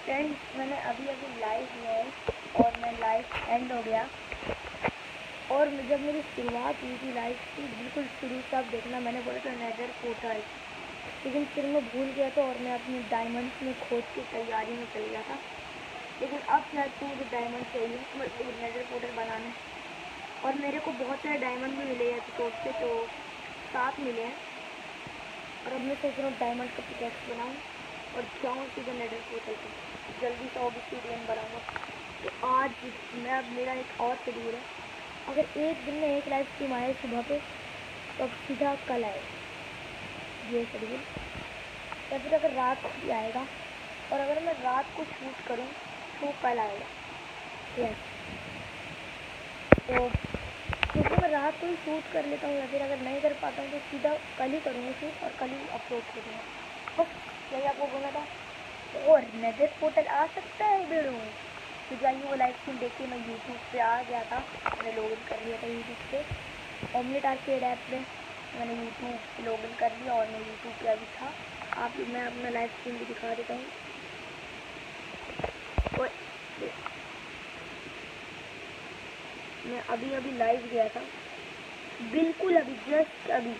Friends मैंने अभी live किया है और मैं लाइव एंड हो गया। और जब मेरी शुरुआत हुई थी लाइव की बिल्कुल शुरू से आप देखना, मैंने बोला था नेदर पोर्टल, लेकिन फिर मैं भूल गया था और मैं अपने डायमंड्स में खोज की तैयारी में चल गया था। लेकिन अब शायद तो मुझे डायमंड चाहिए मतलब नेदर पोर्टल बनाने, और मेरे को बहुत सारे डायमंड भी मिले हैं एपिसोड से, तो 7 मिले हैं। और अब मैं सोच रहा हूँ डायमंड का पिकैक्स बनाऊँ और जाऊँ सीधा नेदर पोर्टल पर, जल्दी से ऑब्सिडियन बनाऊँगा। तो आज अब मेरा एक और शेड्यूल है, अगर एक दिन में एक लाइव स्ट्रीम आए सुबह पे तो अब सीधा कल आए ये शेड्यूल, या फिर अगर रात को भी आएगा और अगर मैं रात को शूट करूँ तो कल आएगा। यस, तो क्योंकि मैं रात को ही शूट कर लेता हूँ, या फिर अगर नहीं कर पाता हूँ तो सीधा कल ही करूँगा शूट और कल ही अपलोड करूँगा। बस यही आपको बोलना था। और नेदर पोर्टल आ सकता है बेड़ो, तो जाइए वो लाइव स्ट्रीम देखिए। मैं यूट्यूब पे आ गया था, मैंने लॉगिन कर लिया था यूट्यूब पे, ऑमलेट आर्केड ऐप पे मैंने यूट्यूब पे लॉगिन कर लिया और मैं यूट्यूब पे अभी था। मैं अपना लाइव स्ट्रीम भी दिखा देता हूँ। और मैं अभी लाइव गया था, बिल्कुल अभी, जस्ट अभी।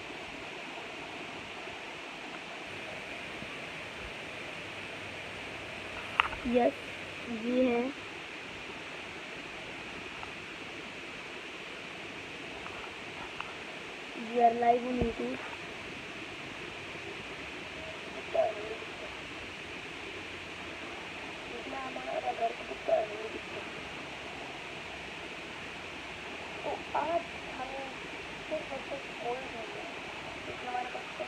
यस, ये है, we are live on YouTube. हमारा घर को दिखता है, नहीं दिखता। तो आज हमें सिर्फ और सिर्फ कॉल चाहिए, क्योंकि हमारे पास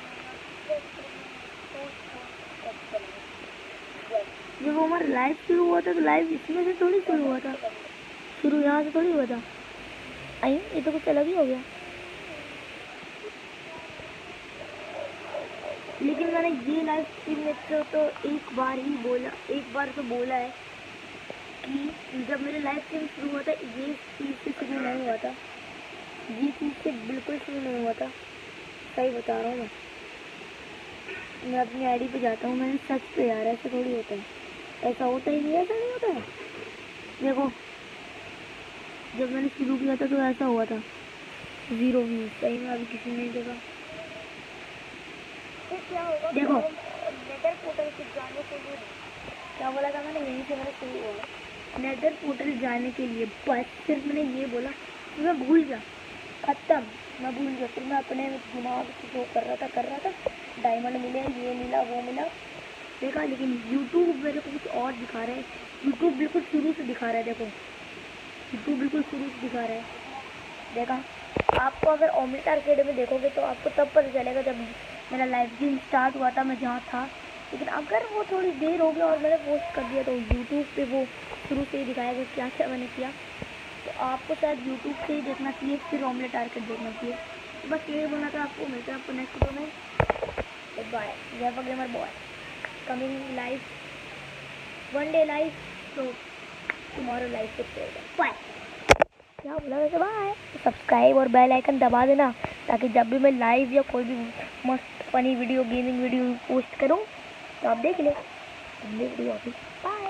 जब वो हमारा लाइव शुरू हुआ था तो लाइव इसमें से थोड़ी शुरू हुआ था, शुरू यहाँ से थोड़ी हुआ था। आई ये तो कुछ अलग ही हो गया। लेकिन मैंने ये लाइव स्ट्रीम में तो एक बार तो बोला है कि जब मेरे लाइव स्ट्रीम शुरू हुआ था ये चीज़ से शुरू नहीं हुआ था, ये चीज़ से बिल्कुल शुरू नहीं हुआ था, सही बता रहा हूँ मैं अपनी आईडी पे जाता हूँ, मैंने सच पे यार, ऐसा थोड़ी होता है, ऐसा होता ही नहीं, ऐसा नहीं होता है। देखो जब मैंने शुरू किया था तो ऐसा हुआ था, 0 व्यूज, सही में अभी किसी ने देखा। क्या होगा देखो, नेदर पोर्टल से जाने के लिए क्या बोला था मैंने, यहीं से मैंने शुरू हुआ नेदर पोर्टल जाने के लिए, बस सिर्फ मैंने ये बोला, मैं भूल गया, खत्म, मैं भूल गया। फिर मैं अपने दिमाग से जो कर रहा था, डायमंड मिले, ये मिला, वो मिला, देखा। लेकिन यूट्यूब मेरे को कुछ और दिखा रहा है, यूट्यूब बिल्कुल शुरू से दिखा रहा है, देखो यूट्यूब बिल्कुल शुरू से दिखा रहा है, देखा। आपको अगर ऑमलेट आर्केड में देखोगे तो आपको तब पता चलेगा जब मेरा लाइव स्ट्रीम स्टार्ट हुआ था, मैं जहाँ था। लेकिन अगर वो थोड़ी देर हो गया और मैंने पोस्ट कर दिया तो यूट्यूब पे वो शुरू से ही दिखाएगा क्या क्या मैंने किया। तो आपको शायद यूट्यूब से ही देखना चाहिए, फिर ऑमलेट आर्केड देखना चाहिए। तो बस यही बोलना था आपको। मिलते हैं आपको नेक्स्ट वीडियो में। Bye, Jai gamer boy, coming live, one day live, तो टुमारो लाइव से बाय। क्या बोला वैसे, बाय। सब्सक्राइब और बेल आइकन दबा देना, ताकि जब भी मैं लाइव या कोई भी मस्त funny video, gaming video post करूं तो आप देख ले वीडियो। बाय।